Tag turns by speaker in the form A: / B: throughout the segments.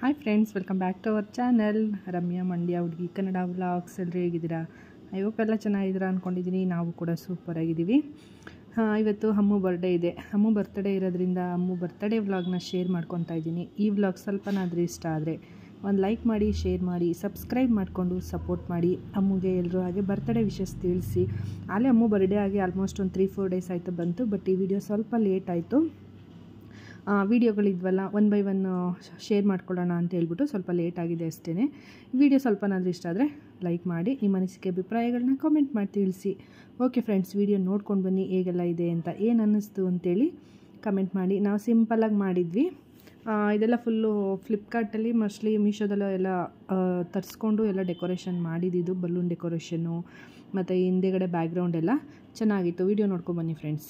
A: Hi friends, welcome back to our channel Ramya Mandya ಹುಡುಗಿ Kannada vlogs. ಎಲ್ಲರೂ ಹೇಗಿದ್ದೀರಾ? ಐ ಹೋಪ್ ಎಲ್ಲ ಚೆನ್ನಾಗಿದ್ದೀರಾ ಅಂದ್ಕೊಂಡಿದ್ದೀನಿ. ನಾವು ಕೂಡ ಸೂಪರಾಗಿದ್ದೀವಿ. ಇವತ್ತು ಅಮ್ಮು ಬರ್ಡೇ ಇದೆ. ಅಮ್ಮು ಬರ್ತ್ಡೇ ಇರೋದ್ರಿಂದ ಅಮ್ಮು ಬರ್ತ್ಡೇ ವ್ಲಾಗ್ನ ಶೇರ್ ಮಾಡ್ಕೊತಾ ಇದ್ದೀನಿ. ಈ ವ್ಲಾಗ್ ಸ್ವಲ್ಪನಾದರೂ ಇಷ್ಟ ಆದರೆ ಒಂದು ಲೈಕ್ ಮಾಡಿ, ಶೇರ್ ಮಾಡಿ, ಸಬ್ಸ್ಕ್ರೈಬ್ ಮಾಡಿಕೊಂಡು ಸಪೋರ್ಟ್ ಮಾಡಿ. ಅಮ್ಮಗೆ ಎಲ್ಲರೂ ಹಾಗೆ ಬರ್ತ್ಡೇ ವಿಶಸ್ ತಿಳಿಸಿ. ಅಲ್ಲೇ ಅಮ್ಮು ಬರ್ಡೇ ಆಗಿ ಆಲ್ಮೋಸ್ಟ್ ಒಂದು 3-4 ಡೇಸ್ ಆಯಿತು ಬಂತು. ಬಟ್ ಈ ವಿಡಿಯೋ ಸ್ವಲ್ಪ ಲೇಟ್ ಆಯಿತು. ವೀಡಿಯೋಗಳಿದ್ವಲ್ಲ, ಒನ್ ಬೈ ಒನ್ ಶೇರ್ ಮಾಡ್ಕೊಳ್ಳೋಣ ಅಂತ ಹೇಳ್ಬಿಟ್ಟು ಸ್ವಲ್ಪ ಲೇಟ್ ಆಗಿದೆ ಅಷ್ಟೇ. ವಿಡಿಯೋ ಸ್ವಲ್ಪನಾದರೂ ಇಷ್ಟ ಆದರೆ ಲೈಕ್ ಮಾಡಿ, ನಿಮ್ಮ ಅನಿಸಿಕೆ ಅಭಿಪ್ರಾಯಗಳನ್ನ ಕಾಮೆಂಟ್ ಮಾಡಿ ತಿಳಿಸಿ. ಓಕೆ ಫ್ರೆಂಡ್ಸ್, ವಿಡಿಯೋ ನೋಡ್ಕೊಂಡು ಬನ್ನಿ ಹೇಗೆಲ್ಲ ಇದೆ ಅಂತ, ಏನು ಅನ್ನಿಸ್ತು ಅಂತೇಳಿ ಕಮೆಂಟ್ ಮಾಡಿ. ನಾವು ಸಿಂಪಲ್ಲಾಗಿ ಮಾಡಿದ್ವಿ. ಇದೆಲ್ಲ ಫುಲ್ಲು ಫ್ಲಿಪ್ಕಾರ್ಟಲ್ಲಿ, ಮೋಸ್ಟ್ಲಿ ಮೀಶೋದಲ್ಲೂ ಎಲ್ಲ ತರಿಸ್ಕೊಂಡು ಎಲ್ಲ ಡೆಕೋರೇಷನ್ ಮಾಡಿದ್ದು. ಬಲೂನ್ ಡೆಕೋರೇಷನ್ನು ಮತ್ತು ಹಿಂದೆಗಡೆ ಬ್ಯಾಕ್ಗ್ರೌಂಡ್ ಎಲ್ಲ ಚೆನ್ನಾಗಿತ್ತು. ವಿಡಿಯೋ ನೋಡ್ಕೊಂಡು ಬನ್ನಿ ಫ್ರೆಂಡ್ಸ್.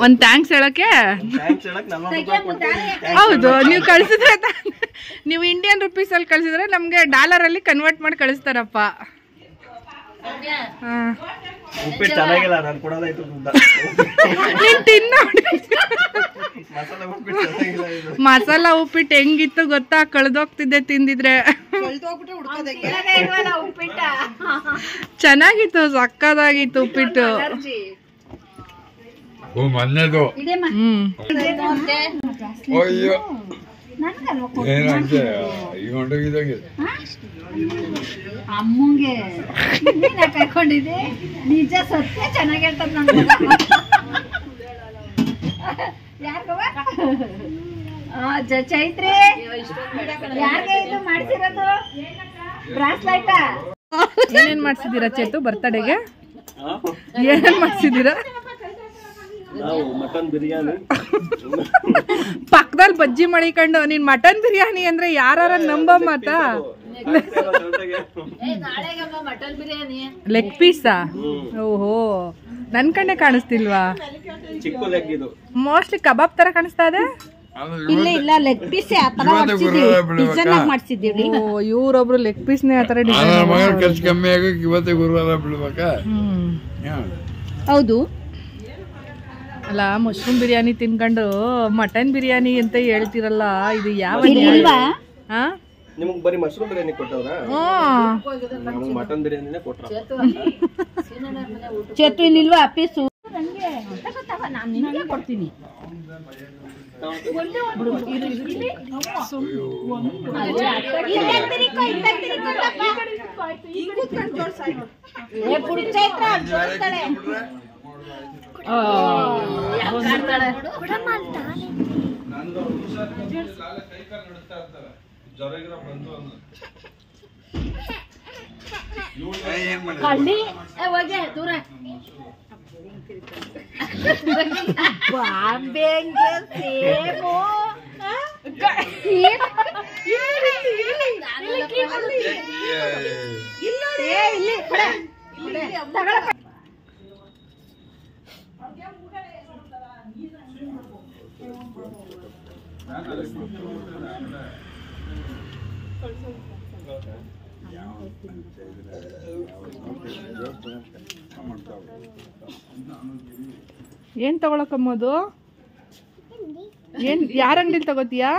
A: ಒಂದು ಥ್ಯಾಂಕ್ಸ್ ಹೇಳಕ್ಕೆ. ಹೌದು, ನೀವು ಕಳಿಸಿದ್ರೆ ನೀವು ಇಂಡಿಯನ್ ರುಪೀಸಲ್ಲಿ ಕಳಿಸಿದ್ರೆ ನಮಗೆ ಡಾಲರಲ್ಲಿ ಕನ್ವರ್ಟ್ ಮಾಡಿ ಕಳಿಸ್ತಾರಪ್ಪ. ಮಸಾಲ ಉಪ್ಪಿಟ್ಟು ಹೆಂಗಿತ್ತು ಗೊತ್ತಾ? ಕಳೆದೋಗ್ತಿದ್ದೆ ತಿಂದಿದ್ರೆ. ಚೆನ್ನಾಗಿತ್ತು, ಸಕ್ಕದಾಗಿತ್ತು ಉಪ್ಪಿಟ್ಟು.
B: ಅಮ್ಮಂಗೆ ಕರ್ಕೊಂಡಿದ್ದೆ, ನಿಜ ಸತ್ಯ ಚೆನ್ನಾಗಿ ಹೇಳ್ತದ. ಚೈತ್ರಿ ಯಾಕೆ ಇದು ಮಾಡ್ಸಿರೋದು? ಬ್ರಾಸ್ಲೈಟ್
A: ಏನೇನ್ ಮಾಡ್ಸಿದೀರಾ ಚೇತು ಬರ್ತಡೆಗೆ? ಏನೇನ್ ಮಾಡ್ಸಿದೀರಾ?
C: ಮಟನ್ ಬಿರಿಯಾನಿ,
A: ಪಕ್ಕದಲ್ಲಿ ಬಜ್ಜಿ ಮಾಡಿಕೊಂಡು ನೀನ್ ಮಟನ್ ಬಿರಿಯಾನಿ ಅಂದ್ರೆ ಯಾರ ನಂಬ ಮಾತ? ಲೆಗ್ ಪೀಸಾ? ಓಹೋ, ನನ್ ಕಣ್ಣೆ ಕಾಣಿಸ್ತಿಲ್ವಾ? ಮೋಸ್ಟ್ಲಿ ಕಬಾಬ್ ತರ ಕಾಣಿಸ್ತಾ ಇದೆ.
B: ಇಲ್ಲ ಇಲ್ಲ, ಲೆಗ್ ಪೀಸ್ ಮಾಡ್ಸಿದ್ದೀವಿ.
A: ಇವ್ರೊಬ್ರು ಲೆಗ್ ಪೀಸ್ ನೇ ಆತರ
B: ಹೌದು
A: ಅಲ್ಲ. ಮಶ್ರೂಮ್ ಬಿರಿಯಾನಿ ತಿನ್ಕೊಂಡು ಮಟನ್ ಬಿರಿಯಾನಿ ಅಂತ ಹೇಳ್ತಿರಲ್ಲ, ಇದು ಯಾವ?
C: ನಿಮಗೆ ಬರೀ ಮಶ್ರೂಮ್ ಬಿರಿಯಾನಿ ಕೊಟ್ಟವ್ರಾ? ನಮಗೆ ಮಟನ್ ಬಿರಿಯಾನಿನೇ ಕೊಟ್ರ.
B: ಚೇತು ಇಲ್ಲಿಲ್ವಾ ಪೀಸು? ನಾನು ನಿನಗೆ ಕೊಡ್ತೀನಿ. ಕಳ್ಳಿ ಹೋಗಿ ದೂರ ಬಾಂಬೆಂಗೆ ಸೇಮು
A: ಏನ್ ತಗೊಳಕಮ್ಮದು? ಏನ್ ಯಾರ ಅಂಗಡಿಲಿ ತಗೋತೀಯಾ?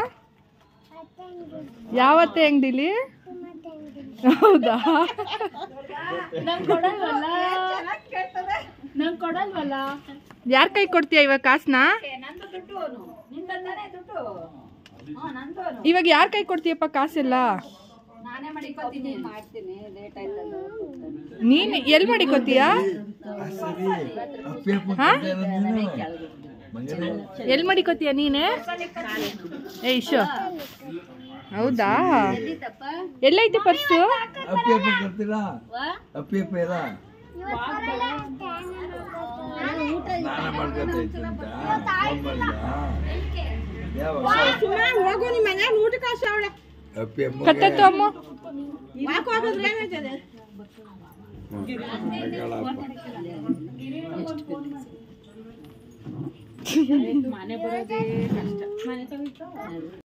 A: ಯಾವತ್ತೆ ಅಂಗಡಿಲಿ? ಹೌದಾ? ಯಾರ ಕೈ ಕೊಡ್ತೀಯ ಇವಾಗ ಕಾಸನ್ನ? ಇವಾಗ ಯಾರ ಕೈ ಕೊಡ್ತೀಯಪ್ಪ ಕಾಸೆಲ್ಲ? ನೀನ್ ಎಲ್ಲಿ ಮಾಡಿಕೊತೀಯಾ? ಎಲ್ಲಿ ಮಾಡಿಕೊತೀಯ ನೀನೆ? ಏಶು, ಹೌದಾ? ಎಲ್ಲೈತೆ ಪರ್ಸು? ಕತ್ತತ್ತು ಅಮ್ಮ. ಮನೆ ಬರೋದೇ ಕಷ್ಟ.